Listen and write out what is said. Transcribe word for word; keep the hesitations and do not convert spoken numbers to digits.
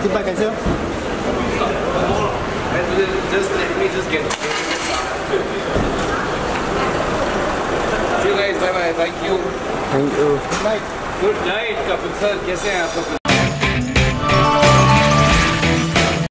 साकिब भाई कैसे हो? Just let me just get. See you guys. Bye bye. Thank you. Thank you. Good night. Good night, Kapil sir. कैसे हैं आप?